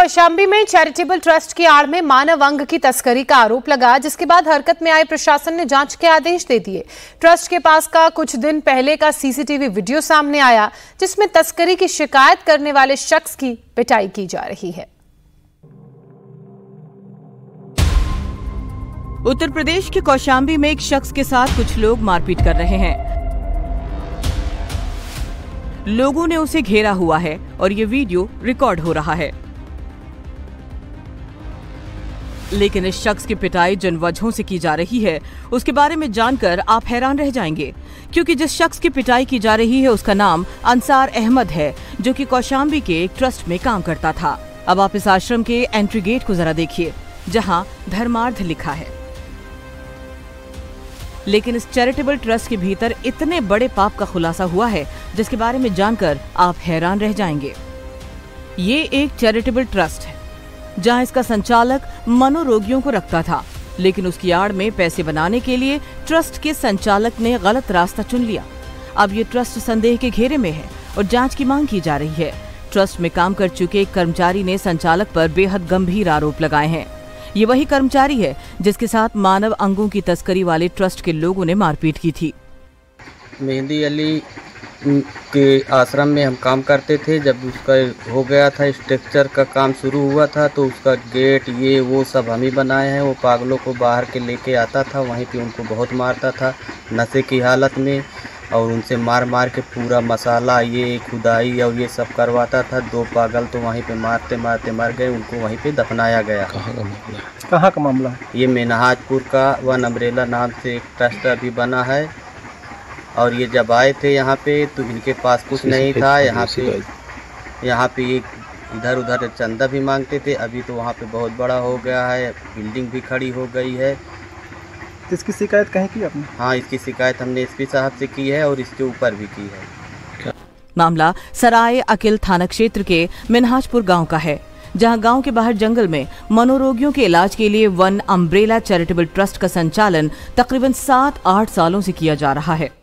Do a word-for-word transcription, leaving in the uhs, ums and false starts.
कौशाम्बी में charitable trust की आड़ में मानव अंग की तस्करी का आरोप लगा, जिसके बाद हरकत में आए प्रशासन ने जांच के आदेश दे दिए। ट्रस्ट के पास का कुछ दिन पहले का सीसीटीवी वीडियो सामने आया, जिसमें तस्करी की शिकायत करने वाले शख्स की पिटाई की जा रही है। उत्तर प्रदेश के कौशाम्बी में एक शख्स के साथ कुछ लोग मारपीट कर रहे हैं। लोगों ने उसे घेरा हुआ है और ये वीडियो रिकॉर्ड हो रहा है, लेकिन इस शख्स की पिटाई जिन वजहों से की जा रही है उसके बारे में जानकर आप हैरान रह जाएंगे, क्योंकि जिस शख्स की पिटाई की जा रही है उसका नाम अंसार अहमद है, जो कि कौशाम्बी के एक ट्रस्ट में काम करता था। अब आप इस आश्रम के एंट्री गेट को जरा देखिए, जहां धर्मार्थ लिखा है, लेकिन इस चैरिटेबल ट्रस्ट के भीतर इतने बड़े पाप का खुलासा हुआ है जिसके बारे में जानकर आप हैरान रह जाएंगे। ये एक चैरिटेबल ट्रस्ट है जहां इसका संचालक मनोरोगियों को रखता था, लेकिन उसकी आड़ में पैसे बनाने के लिए ट्रस्ट के संचालक ने गलत रास्ता चुन लिया। अब ये ट्रस्ट संदेह के घेरे में है और जांच की मांग की जा रही है। ट्रस्ट में काम कर चुके एक कर्मचारी ने संचालक पर बेहद गंभीर आरोप लगाए हैं। ये वही कर्मचारी है जिसके साथ मानव अंगों की तस्करी वाले ट्रस्ट के लोगों ने मारपीट की थी। मेहंदी अली के आश्रम में हम काम करते थे। जब उसका हो गया था, स्ट्रक्चर का काम शुरू हुआ था, तो उसका गेट ये वो सब हम ही बनाए हैं। वो पागलों को बाहर के लेके आता था, वहीं पे उनको बहुत मारता था नशे की हालत में, और उनसे मार मार के पूरा मसाला ये खुदाई और ये सब करवाता था। दो पागल तो वहीं पे मारते मारते मर गए, उनको वहीं पे दफनाया गया। कहाँ का मामला कहाँ का मामला ये मेनहाजपुर का वन अम्ब्रेला नाम से एक ट्रस्ट अभी बना है, और ये जब आए थे यहाँ पे तो इनके पास कुछ नहीं था। यहाँ पे यहाँ पे एक इधर उधर चंदा भी मांगते थे। अभी तो वहाँ पे बहुत बड़ा हो गया है, बिल्डिंग भी खड़ी हो गई है। इसकी शिकायत कहीं की आपने? हाँ, इसकी शिकायत हमने एसपी साहब से की है और इसके ऊपर भी की है। मामला सराय अकिल थाना क्षेत्र के मेनहाजपुर गांव का है, जहां गांव के बाहर जंगल में मनोरोगियों के इलाज के लिए वन अम्ब्रेला चैरिटेबल ट्रस्ट का संचालन तकरीबन सात आठ सालों से किया जा रहा है।